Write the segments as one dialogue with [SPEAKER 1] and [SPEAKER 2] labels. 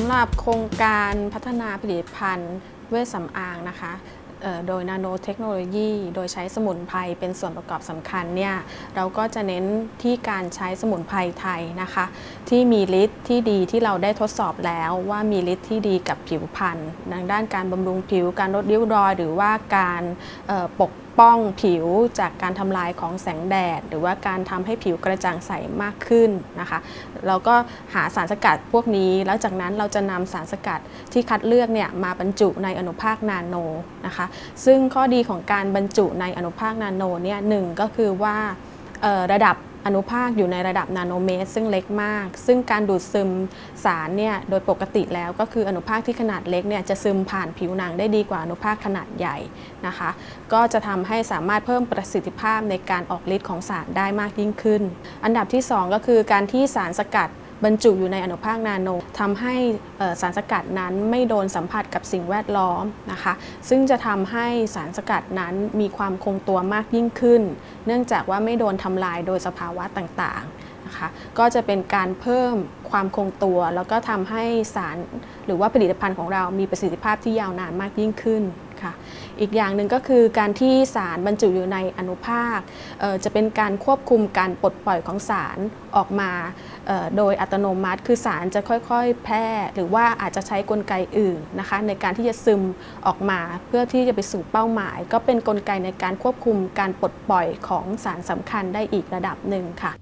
[SPEAKER 1] หรับโครงการพัฒนาผลิตภัณฑ์เวชสำอางนะคะโดยนาโนเทคโนโลยีโดยใช้สมุนไพรเป็นส่วนประกอบสำคัญเนี่ยเราก็จะเน้นที่การใช้สมุนไพรไทยนะคะที่มีฤทธิ์ที่ดีที่เราได้ทดสอบแล้วว่ามีฤทธิ์ที่ดีกับผิวพรรณทางด้านการบำรุงผิวการลดริ้วรอยหรือว่าการปกป้องผิวจากการทำลายของแสงแดดหรือว่าการทำให้ผิวกระจ่างใสมากขึ้นนะคะเราก็หาสารสกัดพวกนี้แล้วจากนั้นเราจะนำสารสกัดที่คัดเลือกเนี่ยมาบรรจุในอนุภาคนาโนนะคะซึ่งข้อดีของการบรรจุในอนุภาคนาโนเนี่ยหนึ่งก็คือว่าระดับอนุภาคอยู่ในระดับนาโนเมตรซึ่งเล็กมากซึ่งการดูดซึมสารเนี่ยโดยปกติแล้วก็คืออนุภาคที่ขนาดเล็กเนี่ยจะซึมผ่านผิวหนังได้ดีกว่าอนุภาคขนาดใหญ่นะคะก็จะทำให้สามารถเพิ่มประสิทธิภาพในการออกฤทธิ์ของสารได้มากยิ่งขึ้นอันดับที่2ก็คือการที่สารสกัดบรรจุอยู่ในอนุภาคนาโนทำให้สารสกัดนั้นไม่โดนสัมผัสกับสิ่งแวดล้อมนะคะซึ่งจะทำให้สารสกัดนั้นมีความคงตัวมากยิ่งขึ้นเนื่องจากว่าไม่โดนทำลายโดยสภาวะต่างๆนะคะก็จะเป็นการเพิ่มความคงตัวแล้วก็ทำให้สารหรือว่าผลิตภัณฑ์ของเรามีประสิทธิภาพที่ยาวนานมากยิ่งขึ้นอีกอย่างหนึ่งก็คือการที่สารบรรจุอยู่ในอนุภาคจะเป็นการควบคุมการปลดปล่อยของสารออกมาโดยอัตโนมัติคือสารจะค่อยๆแพร่หรือว่าอาจจะใช้กลไกอื่นนะคะในการที่จะซึมออกมาเพื่อที่จะไปสู่เป้าหมายก็เป็นกลไกในการควบคุมการปลดปล่อยของสารสำคัญได้อีกระดับหนึ่งค่ะ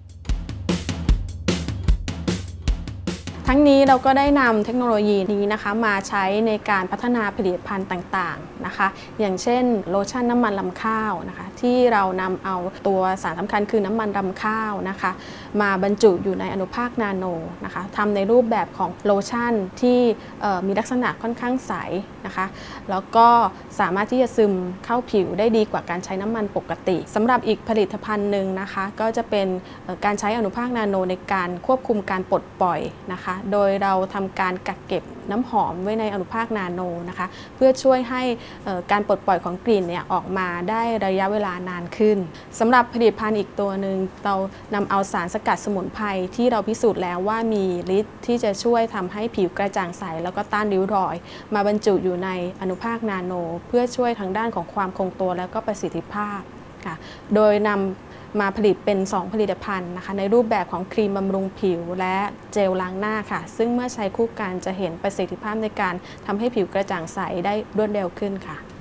[SPEAKER 1] ทั้งนี้เราก็ได้นำเทคโนโลยีนี้นะคะมาใช้ในการพัฒนาผลิตภัณฑ์ต่างๆนะคะอย่างเช่นโลชั่นน้ำมันรำข้าวนะคะที่เรานำเอาตัวสารสำคัญคือน้ำมันรำข้าวนะคะมาบรรจุอยู่ในอนุภาคนาโนนะคะทำในรูปแบบของโลชั่นที่มีลักษณะค่อนข้างใสนะคะแล้วก็สามารถที่จะซึมเข้าผิวได้ดีกว่าการใช้น้ำมันปกติสำหรับอีกผลิตภัณฑ์หนึ่งนะคะก็จะเป็นการใช้อนุภาคนาโนในการควบคุมการปลดปล่อยนะคะโดยเราทำการกักเก็บน้ำหอมไว้ในอนุภาคนาโนนะคะเพื่อช่วยให้การปลดปล่อยของกลิ่นเนี่ยออกมาได้ระยะเวลานานขึ้นสำหรับผลิตภัณฑ์อีกตัวหนึ่งเรานำเอาสารสกัดสมุนไพรที่เราพิสูจน์แล้วว่ามีฤทธิ์ที่จะช่วยทำให้ผิวกระจ่างใสแล้วก็ต้านริ้วรอยมาบรรจุอยู่ในอนุภาคนาโนเพื่อช่วยทางด้านของความคงตัวและก็ประสิทธิภาพค่ะโดยนำมาผลิตเป็น2ผลิตภัณฑ์นะคะในรูปแบบของครีมบำรุงผิวและเจลล้างหน้าค่ะซึ่งเมื่อใช้คู่กันจะเห็นประสิทธิภาพในการทำให้ผิวกระจ่างใสได้รวดเร็วขึ้นค่ะ